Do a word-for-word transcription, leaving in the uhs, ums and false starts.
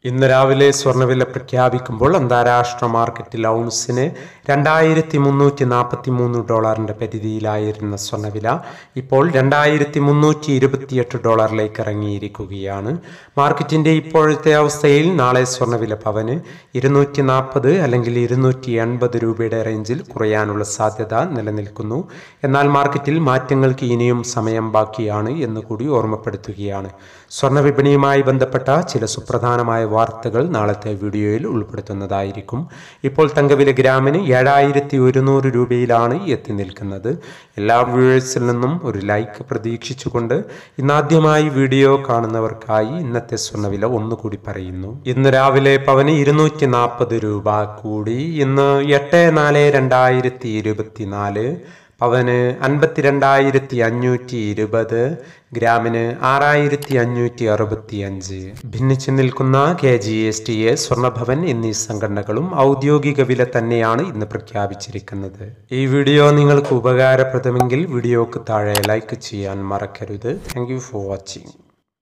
ഇന്ന് രാവിലെ സ്വർണ്ണവില പ്രഖ്യാപിക്കുമ്പോൾ അന്താരാഷ്ട്ര മാർക്കറ്റിൽ ഔൺസിന് രണ്ടായിരത്തി മുന്നൂറ്റി നാൽപ്പത്തി മൂന്ന് ഡോളറിന്റെ പരിധിയിലായിരുന്ന സ്വർണ്ണവില ഇപ്പോൾ രണ്ടായിരത്തി മുന്നൂറ്റി ഇരുപത്തിയെട്ട് ഡോളറിലേക്ക് ഇറങ്ങിയിരിക്കുകയാണ്. മാർക്കറ്റിന്റെ ഇപ്പോഴത്തെ അവസ്ഥയിൽ നാളെ സ്വർണ്ണവില പവന് ഇരുന്നൂറ്റി നാൽപ്പത് അല്ലെങ്കിൽ ഇരുന്നൂറ്റി എൺപത് രൂപയുടെ റേഞ്ചിൽ കുറയാനുള്ള സാധ്യത നിലനിൽക്കുന്നു. എന്നാൽ മാർക്കറ്റിൽ മാറ്റങ്ങൾക്ക് ഇനിയും സമയം ബാക്കിയാണ് എന്ന് കൂടി ഓർമ്മപ്പെടുത്തുകയാണ്. സ്വർണ്ണ വിപണിയുമായി ബന്ധപ്പെട്ട ചില സുപ്രധാനമായ വാർത്തകൾ നാളത്തെ വീഡിയോയിൽ ഉൾപ്പെടുത്തുന്നതായിരിക്കും. ഇപ്പോൾ തങ്കവില ഗ്രാമിന് ഏഴായിരത്തി ഒരുന്നൂറ് രൂപയിലാണ് എത്തി നിൽക്കുന്നത്. എല്ലാ വ്യൂവേഴ്സിൽ നിന്നും ഒരു ലൈക്ക് പ്രതീക്ഷിച്ചുകൊണ്ട് ഇന്നാദ്യമായി വീഡിയോ കാണുന്നവർക്കായി ഇന്നത്തെ സ്വർണ്ണവില ഒന്നുകൂടി പറയുന്നു. ഇന്ന് രാവിലെ പവന് ഇരുന്നൂറ്റി നാൽപ്പത് രൂപ കൂടി. ഇന്ന് എട്ട് നാല് രണ്ടായിരത്തി ഇരുപത്തിനാല് പവന് അൻപത്തിരണ്ടായിരത്തി അഞ്ഞൂറ്റി ഇരുപത്, ഗ്രാമിന് ആറായിരത്തി അഞ്ഞൂറ്റി അറുപത്തി അഞ്ച്. ഭിന്നിച്ചു നിൽക്കുന്ന K G S T A, Swarnabhavan എന്നീ സംഘടനകളും ഔദ്യോഗിക വില തന്നെയാണ് ഇന്ന് പ്രഖ്യാപിച്ചിരിക്കുന്നത്. ഈ വീഡിയോ നിങ്ങൾക്ക് ഉപകാരപ്രദമെങ്കിൽ വീഡിയോക്ക് താഴെ ലൈക്ക് ചെയ്യാൻ മറക്കരുത്. Thank you for watching.